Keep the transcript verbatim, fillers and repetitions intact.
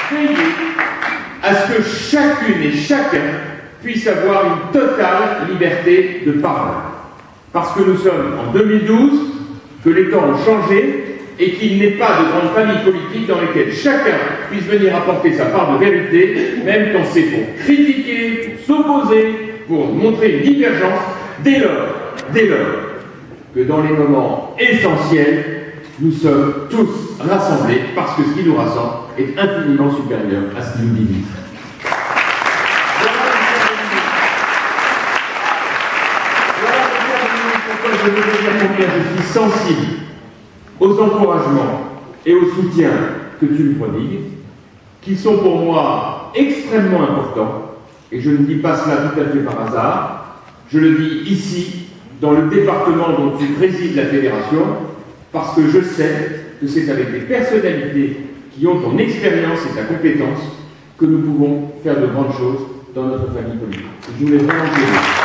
veiller à ce que chacune et chacun puisse avoir une totale liberté de parole. Parce que nous sommes en deux mille douze, que les temps ont changé et qu'il n'est pas de grande famille politique dans lesquelles chacun puisse venir apporter sa part de vérité, même quand c'est pour critiquer, pour s'opposer, pour montrer une divergence, dès lors, dès lors que dans les moments essentiels, nous sommes tous rassemblés parce que ce qui nous rassemble est infiniment supérieur à ce qui nous divise. Je veux dire combien je suis sensible aux encouragements et au soutien que tu me prodigues, qui sont pour moi extrêmement importants, et je ne dis pas cela tout à fait par hasard, je le dis ici, dans le département dont tu présides la fédération, parce que je sais que c'est avec des personnalités qui ont ton expérience et ta compétence que nous pouvons faire de grandes choses dans notre famille politique. Je voulais vraiment dire